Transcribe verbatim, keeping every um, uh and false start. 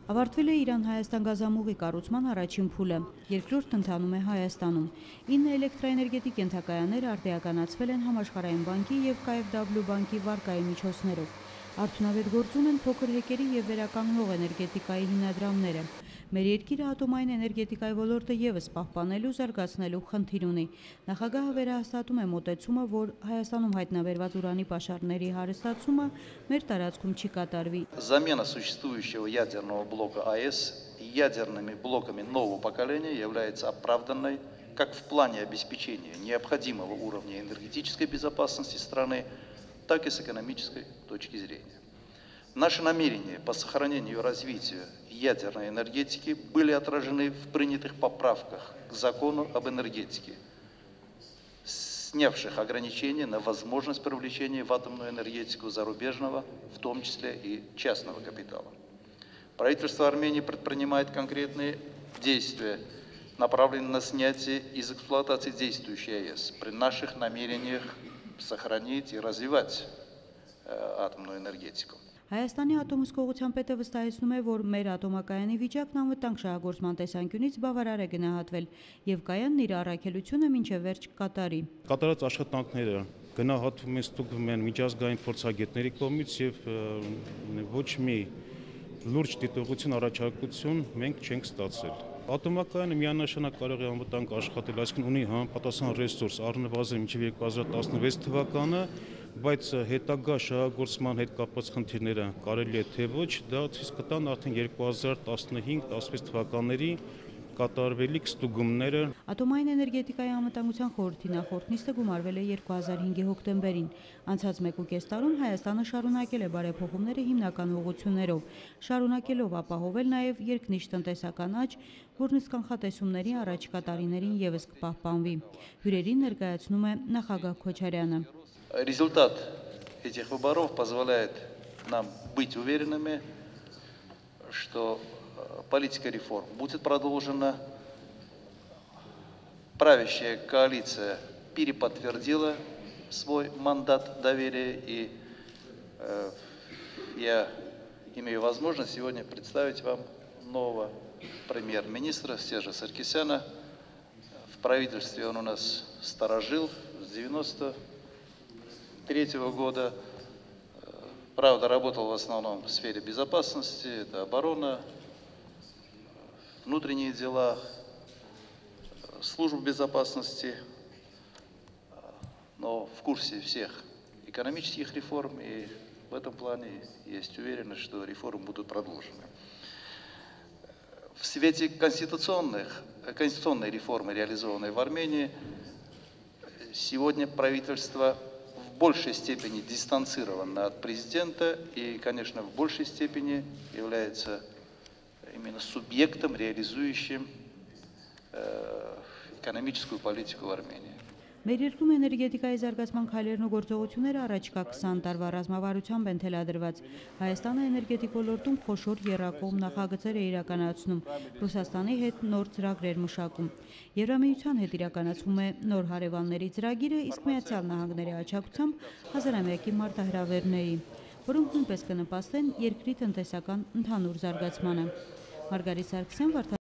Ավարտվել է Իրան-Հայաստան գազամուղի կառուցման առաջին փուլը, երկրորդն ընթանում է Հայաստանում։ ինը էլեկտրաէներգետիկ ենթակայաններ արդիականացվել են Համաշխարհային բանկի և K F W բանկի վարկայի միջոցներով։ Արդյունավետ գործում են փոքր հեկերի և վերականգնող էներգետիկայի հիմնադրամները։ Մեր երկիրը ատոմային էներգետիկայի ոլորտը ևս պահպանելու, զարգացնելու խնդիր ունի։ Նախագահը վերահաստատում է մոտեցումը, որ Հայաստանում հայտնաբերված ուրանի պաշարների հարստացումը մեր տարածքում չի կատարվի։ Замена существующего ядерного блока А Е С ядерными блоками нового поколения является оправданной как в плане обеспечения необходимого уровня энергетической безопасности страны, так и с экономической точки зрения. Наши намерения по сохранению и развитию ядерной энергетики были отражены в принятых поправках к закону об энергетике, снявших ограничения на возможность привлечения в атомную энергетику зарубежного, в том числе и частного капитала. Правительство Армении предпринимает конкретные действия, направленные на снятие из эксплуатации действующей А Е С при наших намерениях сохранить и развивать э, атомную энергетику. Հայաստանի ատոմուսկողության պետը վստահեցնում է, որ մեր ատոմակայանի վիճակն անվտանգ շահագործման տեսանկյունից բավարար է գնահատվել եւ կայանն իր առաքելությունը մինչեւ վերջ կկատարի։ Կատարած աշխատանքները գնահատվում են ստուգվում են միջազգային փորձագետների կողմից եւ ոչ մի լուրջ դիտողություն առաջարկություն մենք չենք ստացել։ Ատոմակայանը միանշանակ կարող է անվտանգ աշխատել, այսինքն ունի համապատասխան ռեսուրս, առնվազն մինչև երկու հազար տասնվեց թվականը, բայց հետագա շահագործման հետ կապված խնդիրները կարելի է թե ոչ, դա ցույց կտան արդեն երկու հազար տասնհինգ տասնվեց թվականների կատարվելիք ստուգումները։ Ատոմային էներգետիկայի անվտանգության խորհրդի նախորդ նիստը գումարվել է երկու հազար հինգի հոկտեմբերին։ Անցած մեկ ու կես տարում Հայաստանը շարունակել է բարեփոխումները հիմնական ուղղություններով, շարունակելով ապահովել նաև երկնիշ տնտեսական աճ, որն իսկ կանխատեսումների առաջիկա տարիներին ևս կպահպանվի։ Հյուրերին ներկայացնում է նախագահ Քոչարյանը։ Результат этих выборов позволяет нам быть уверенными, что политика реформ будет продолжена. Правящая коалиция переподтвердила свой мандат доверия, и э, я имею возможность сегодня представить вам нового премьер-министра Сержа Саркисяна. В правительстве он у нас сторожил с девяносто третьего года. Правда, работал в основном в сфере безопасности, это оборона, внутренние дела, служба безопасности, но в курсе всех экономических реформ, и в этом плане есть уверенность, что реформы будут продолжены. В свете конституционных, конституционной реформы, реализованной в Армении, сегодня правительство в большей степени дистанцировано от президента и, конечно, в большей степени является именно субъектом, реализующим э, экономическую политику в Армении. Մեր երկրում էներգետիկայի զարգացման քայլերն ու գործողությունները առաջիկա քսան տարվա ռազմավարությամբ են թելադրված։ Հայաստանը էներգետիկ ոլորտում խոշոր եռակողմ նախագծեր է իրականացնում, Ռուսաստանի հետ նոր ծրագրեր մշակում։ Եվրամիության հետ իրականացվում է նոր հարևանների ծրագիրը, իսկ Միացյալ Նահանգների աջակցությամբ հազարամյակի մարտահրավերների, որոնք նույնպես կնպաստեն երկրի տնտեսական ընդհանուր զարգացմանը։ Մարգարիտ Սարգսյան,